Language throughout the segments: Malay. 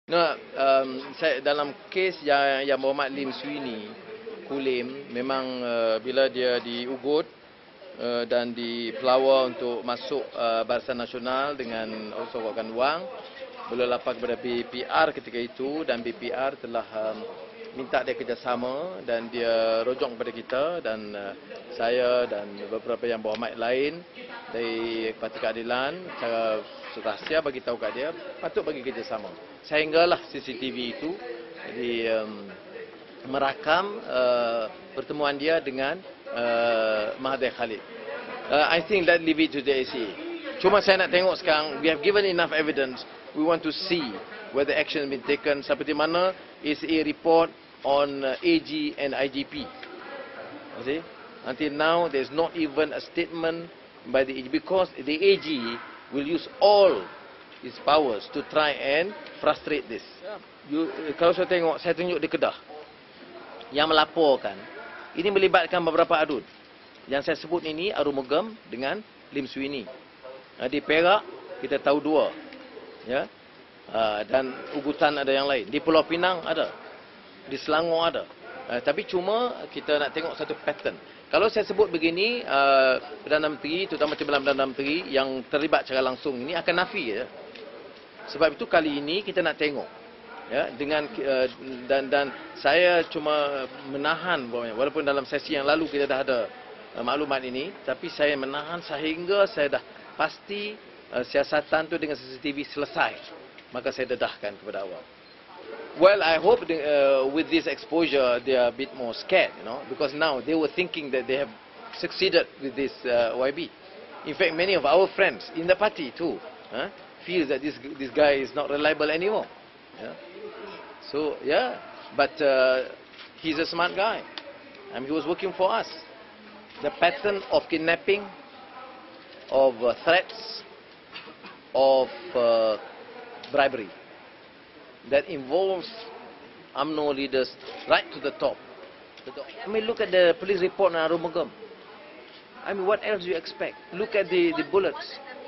No, saya dalam kes yang Muhammad Lim Sweeney Kulim memang bila dia diugut dan dipelawa untuk masuk Barisan Nasional dengan sokongan wang, boleh lapar kepada BPR ketika itu, dan BPR telah minta dia kerjasama dan dia rojong kepada kita dan saya dan beberapa yang berhormat lain dari Parti Keadilan secara rahsia bagi tahu kat dia patut bagi kerjasama. Sehinggalah CCTV itu merakam pertemuan dia dengan Mahathir Khalid. I think that leave it to the ACA. Cuma saya nak tengok sekarang, we have given enough evidence. We want to see whether action has been taken. Seperti mana ACA report on AG and IGP. See? Until now, there is not even a statement by the AG, because the AG will use all its powers to try and frustrate this. Kalau saya tengok, saya tunjuk di Kedah yang melaporkan, ini melibatkan beberapa adun. Yang saya sebut ini Arumugam dengan Lim Sweeney. Di Perak kita tahu dua, ya, dan ugutan ada yang lain. Di Pulau Pinang ada, di Selangor ada. Tapi cuma kita nak tengok satu pattern. Kalau saya sebut begini, Perdana Menteri, terutama Timbalan Perdana Menteri yang terlibat secara langsung ini akan nafi, ya. Sebab itu kali ini kita nak tengok, ya, dengan dan saya cuma menahan, walaupun dalam sesi yang lalu kita dah ada maklumat ini, tapi saya menahan sehingga saya dah pasti siasatan tu dengan CCTV selesai, maka saya dedahkan kepada awal. Well, I hope with this exposure they are a bit more scared, because now they were thinking that they have succeeded with this YB. In fact, many of our friends in the party too feel that this guy is not reliable anymore. Yeah? So yeah, but he's a smart guy. I mean, he was working for us. The pattern of kidnapping, of threats, of bribery that involves UMNO leaders right to the top. I mean, look at the police report on Arumugam. I mean, what else do you expect? Look at the bullets.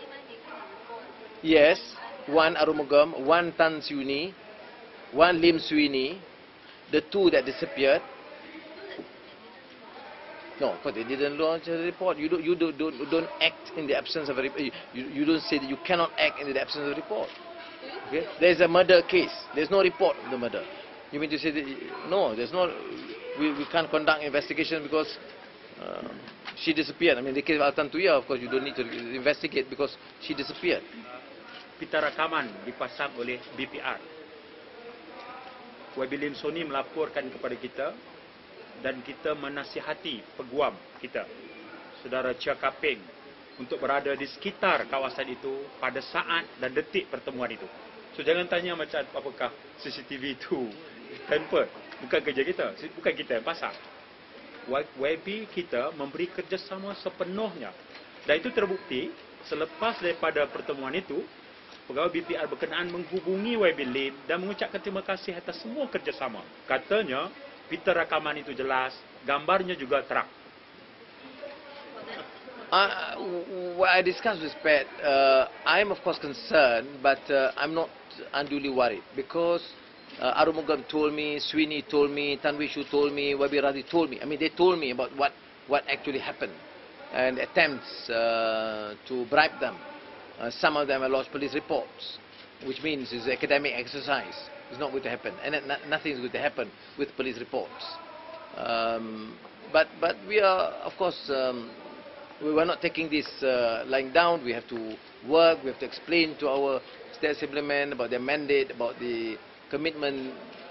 Yes, one Arumugam, one Tan Sweeney, one Lim Sweeney, the two that disappeared. No, because they didn't launch a report. You don't act in the absence of a report. You don't say that you cannot act in the absence of a report. Okay? There's a murder case. There's no report of the murder. You mean to say that no? There's no. We can't conduct investigation because she disappeared. I mean, the case of Altan Tuya, of course, you don't need to investigate because she disappeared. Pita rakaman dipasang oleh BPR. YB Lim Sweeney melaporkan kepada kita dan kita menasihati peguam kita, Saudara Chia Kaping, untuk berada di sekitar kawasan itu pada saat dan detik pertemuan itu. So jangan tanya macam apakah CCTV itu tempered. Bukan kerja kita, bukan kita yang pasang. YB kita memberi kerjasama sepenuhnya. Dan itu terbukti selepas daripada pertemuan itu, pegawai BPR berkenaan menghubungi YB Lim dan mengucapkan terima kasih atas semua kerjasama. Katanya, pita rakaman itu jelas, gambarnya juga terang. What I discussed with Pat, I am of course concerned, but I'm not unduly worried because Arumugam told me, Sweeney told me, Tan Wee Shu told me, YB Radhi told me. I mean, they told me about what actually happened and attempts to bribe them. Some of them have lodged police reports, which means it's an academic exercise. It's not going to happen, and nothing is going to happen with police reports. But we are, of course, we were not taking this lying down. We have to work. We have to explain to our state assemblymen about their mandate, about the commitment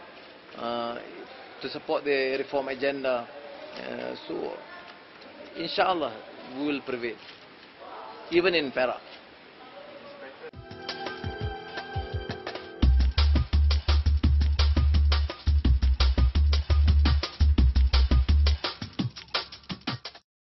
to support the reform agenda. So, inshallah, we will prevail, even in Perak.